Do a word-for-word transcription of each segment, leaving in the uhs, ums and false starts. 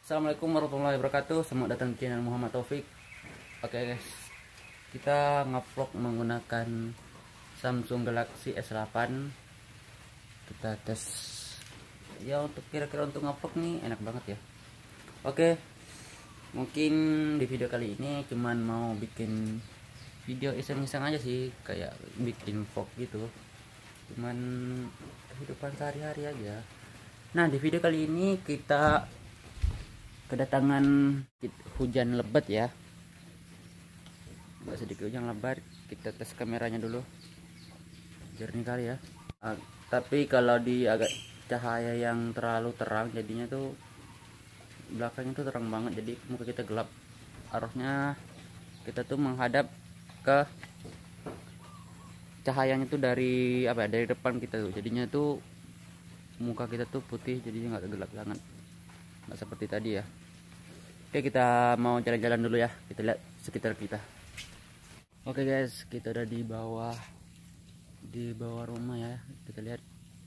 Assalamualaikum warahmatullahi wabarakatuh. Selamat datang di channel Muhammad Taufik. Oke guys, kita ngevlog menggunakan Samsung Galaxy S delapan. Kita tes ya, untuk kira-kira untuk ngevlog nih enak banget ya. Oke, mungkin di video kali ini cuman mau bikin video iseng-iseng aja sih, kayak bikin vlog gitu, cuman kehidupan sehari-hari aja. Nah, di video kali ini kita kedatangan hujan lebat ya, nggak sedikit hujan lebat. Kita tes kameranya dulu, jernih kali ya. Uh, tapi kalau di agak cahaya yang terlalu terang, jadinya tuh belakangnya tuh terang banget, jadi muka kita gelap. Harusnya kita tuh menghadap ke cahayanya tuh dari apa ya, dari depan kita tuh, jadinya tuh muka kita tuh putih, jadinya nggak gelap banget, nggak seperti tadi ya. Oke, kita mau jalan-jalan dulu ya, kita lihat sekitar kita. Oke guys, kita udah di bawah di bawah rumah ya. Kita lihat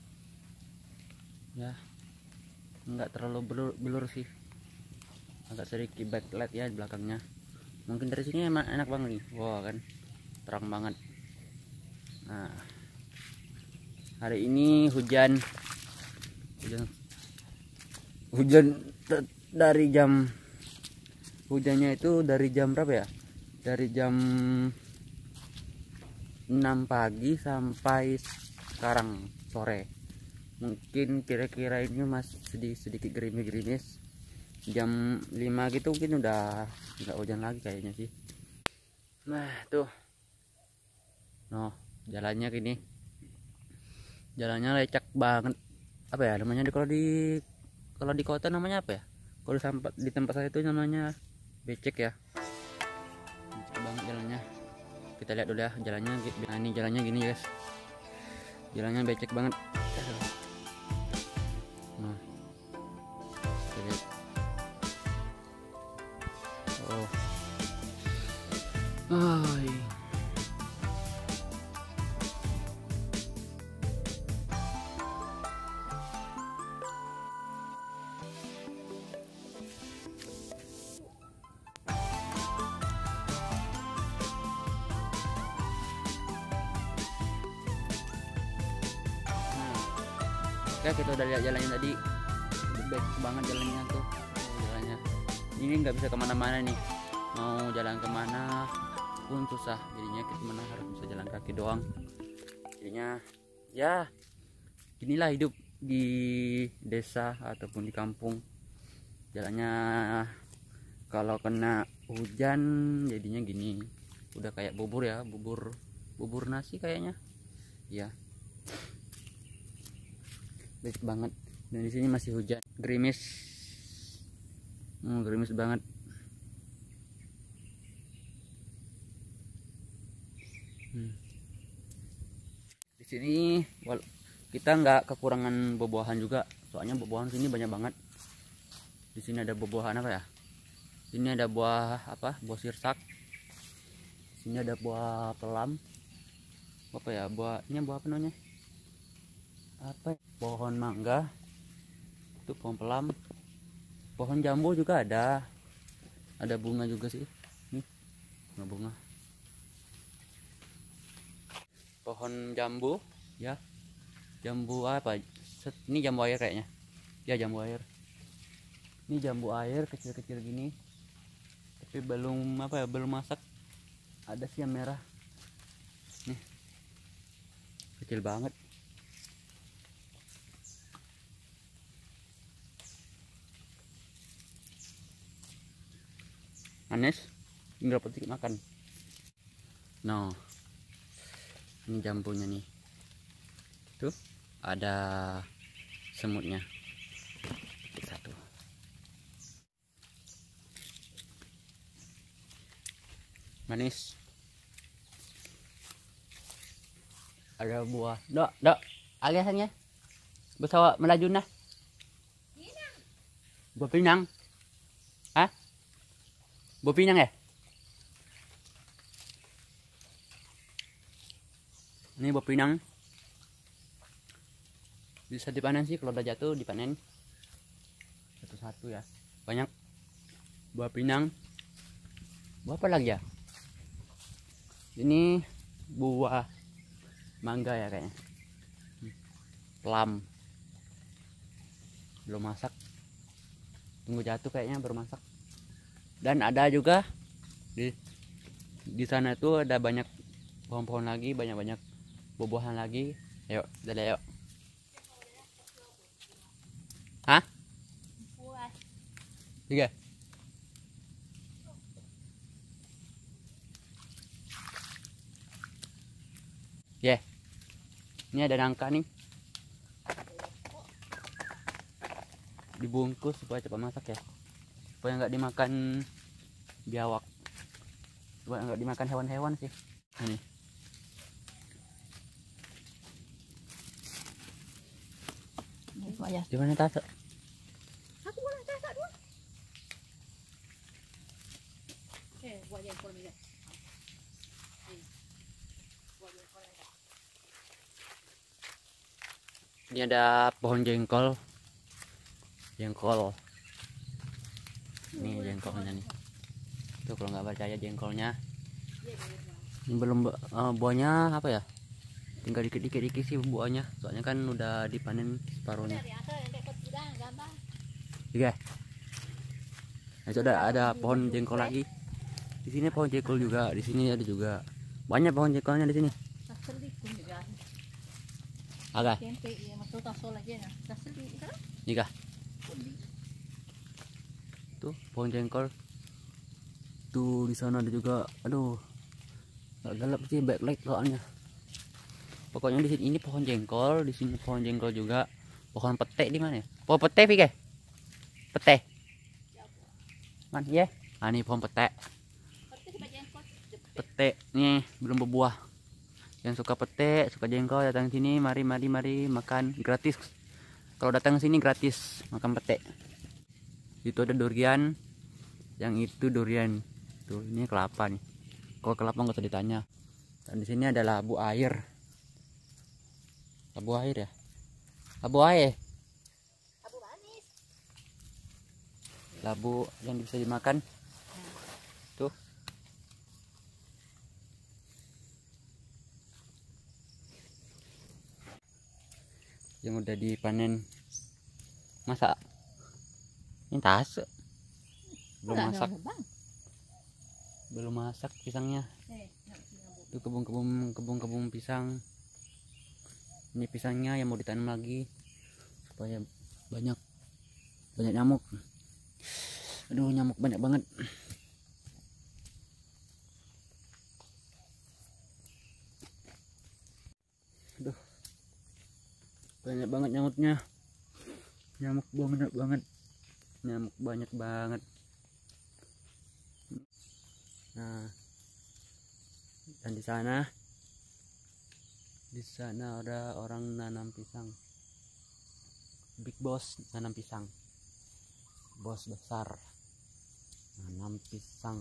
ya, nggak terlalu blur, blur sih, agak sedikit backlight ya di belakangnya. Mungkin dari sini emang enak banget nih. Wow kan, terang banget. Nah, hari ini hujan hujan hujan dari jam hujannya itu dari jam berapa ya, dari jam enam pagi sampai sekarang sore. Mungkin kira-kira ini masih sedikit sedikit gerimis-gerimis. Jam lima gitu mungkin udah nggak hujan lagi kayaknya sih. Nah tuh, noh jalannya gini, jalannya lecak banget. Apa ya namanya, kalau di kalau di kota namanya apa ya, kalau sampai di tempat saya itu namanya becek ya. Becek banget jalannya. Kita lihat dulu ya jalannya. Nah, ini jalannya gini guys, jalannya becek banget. Nah, kita lihat. Oh, oh iya. Oke, kita udah lihat jalannya tadi, baik banget jalannya tuh. Oh, jalannya ini nggak bisa kemana-mana nih, mau jalan kemana pun susah, jadinya kita mana harus bisa jalan kaki doang. Jadinya ya inilah hidup di desa ataupun di kampung. Jalannya kalau kena hujan jadinya gini, udah kayak bubur ya, bubur bubur nasi kayaknya ya. Baik banget. Dan di sini masih hujan, gerimis, hmm, gerimis banget. Hmm. Di sini kita nggak kekurangan buah-buahan juga, soalnya buah-buahan sini banyak banget. Di sini ada buah-buahan apa ya? Ini ada buah apa? Buah sirsak. Sini ada buah pelam. Apa ya? Buah ini buah apa namanya? Apa? Pohon mangga, itu pohon pelam. Pohon jambu juga ada, ada bunga juga sih, nih bunga-bunga. Pohon jambu ya, jambu apa? Ini jambu air kayaknya ya, jambu air. Ini jambu air kecil-kecil gini, tapi belum apa ya, belum masak. Ada sih yang merah nih, kecil banget. Manis, tinggal petik makan. No, ini jambunya nih, tuh ada semutnya. Petik satu. Manis. Ada buah, dok, dok, aliasannya besawa melaju nah. Buah pinang. Hah? Buah pinang ya? Ini buah pinang. Bisa dipanen sih, kalau udah jatuh dipanen satu-satu ya. banyak buah pinang. Buah apa lagi ya? Ini buah mangga ya kayaknya. Plum. Belum masak. Tunggu jatuh kayaknya baru masak. Dan ada juga di di sana tuh ada banyak pohon-pohon lagi, banyak-banyak buah-buahan lagi. Ayo, kita lihat yuk. Hah? Tiga. Ya, yeah. Ini ada nangka nih. Dibungkus supaya cepat masak ya, supaya nggak dimakan biawak, supaya nggak dimakan hewan-hewan sih. Ini. Di mana tas? Aku boleh tas dulu. Eh, buat jengkol ni. Ini ada pohon jengkol. Jengkol. Ini jengkolnya nih. Tuh kalau nggak percaya jengkolnya. Ini belum uh, buahnya apa ya? Tinggal dikit-dikit dikit sih buahnya. Soalnya kan udah dipanen separuhnya. Iya. Nah, itu ada ada pohon jengkol lagi. Di sini pohon jengkol juga. Di sini ada juga. Banyak pohon jengkolnya di sini. Agak. Nikah. Tuh pohon jengkol. Tuh di sana ada juga. Aduh. Gak gelap sih backlight soalnya. Pokoknya di sini ini pohon jengkol, di sini pohon jengkol juga. Pohon pete di mana ya? Pohon pete Pike. Pete. Man, ya. Yeah. Ah, ini pohon pete. Pete nih belum berbuah. Yang suka pete, suka jengkol datang sini, mari mari mari makan gratis. Kalau datang sini gratis makan pete. Itu ada durian, yang itu durian. Tuh ini kelapa nih. Kalau kelapa nggak usah ditanya. Dan di sini ada labu air. Labu air ya? Labu air. Labu manis. Labu yang bisa dimakan. Tuh. Yang udah dipanen. Masak. Ini tas. Belum masak. Belum masak pisangnya. Itu kebun-kebun kebun-kebun pisang. Ini pisangnya yang mau ditanam lagi supaya banyak banyak nyamuk. Aduh, nyamuk banyak banget. Aduh, banyak banget nyamuknya. Nyamuk banyak banget. Nyamuk banyak banget. Nah, dan di sana di sana ada orang nanam pisang. Big boss nanam pisang. Bos besar nanam pisang.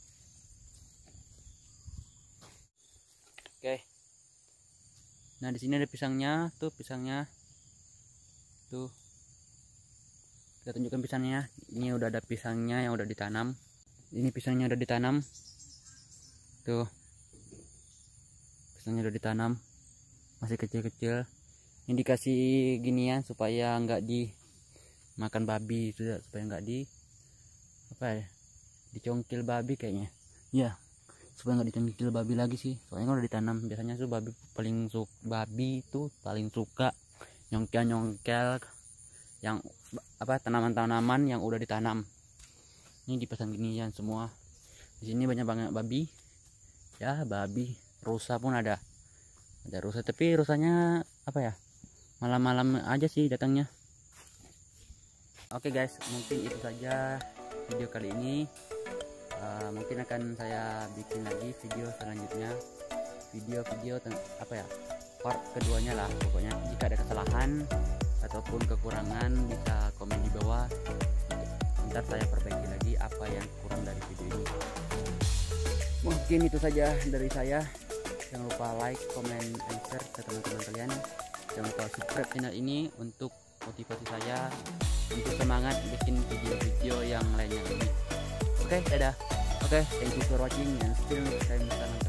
Oke. Nah, di sini ada pisangnya, tuh pisangnya. Tuh. Kita tunjukkan pisangnya. Ini udah ada pisangnya yang udah ditanam. Ini pisangnya udah ditanam. Tuh. Pisangnya udah ditanam. Masih kecil-kecil. Ini dikasih ginian supaya nggak dimakan babi, sudah supaya nggak di apa ya? Dicongkil babi kayaknya. Ya, supaya nggak dicongkil babi lagi sih. Soalnya udah ditanam. Biasanya tuh babi paling suka babi itu paling suka nyongkel-nyongkel yang apa tanaman-tanaman yang udah ditanam. Ini dipasang ginian semua. Di sini banyak banget babi. Ya, babi, rusa pun ada. Ada rusa, tapi rusanya apa ya? Malam-malam aja sih datangnya. Oke guys, mungkin itu saja video kali ini. Uh, mungkin akan saya bikin lagi video selanjutnya. Video-video apa ya? Part keduanya lah. Pokoknya jika ada kesalahan ataupun kekurangan bisa komen di bawah. Ntar saya perbaiki lagi apa yang kurang dari video ini. Mungkin itu saja dari saya. Jangan lupa like, comment, and share ke teman-teman kalian. Jangan lupa subscribe channel ini untuk motivasi saya untuk semangat bikin video-video yang lainnya lagi. Oke, dadah. Oke, thank you for watching and still next time.